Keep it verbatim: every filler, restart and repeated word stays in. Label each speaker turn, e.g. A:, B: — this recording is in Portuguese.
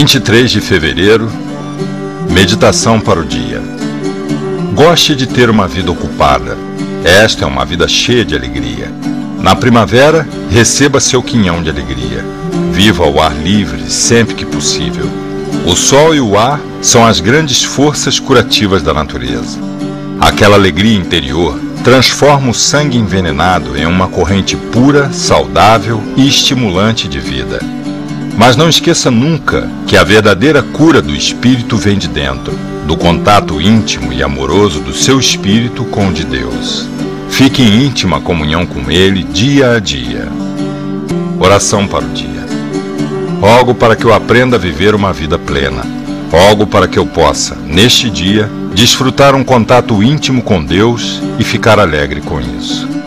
A: vinte e três de fevereiro, meditação para o dia. Goste de ter uma vida ocupada. Esta é uma vida cheia de alegria. Na primavera, receba seu quinhão de alegria. Viva ao ar livre sempre que possível. O sol e o ar são as grandes forças curativas da natureza. Aquela alegria interior transforma o sangue envenenado em uma corrente pura, saudável e estimulante de vida. Mas não esqueça nunca que a verdadeira cura do espírito vem de dentro, do contato íntimo e amoroso do seu espírito com o de Deus. Fique em íntima comunhão com Ele dia a dia. Oração para o dia. Rogo para que eu aprenda a viver uma vida plena. Rogo para que eu possa, neste dia, desfrutar um contato íntimo com Deus e ficar alegre com isso.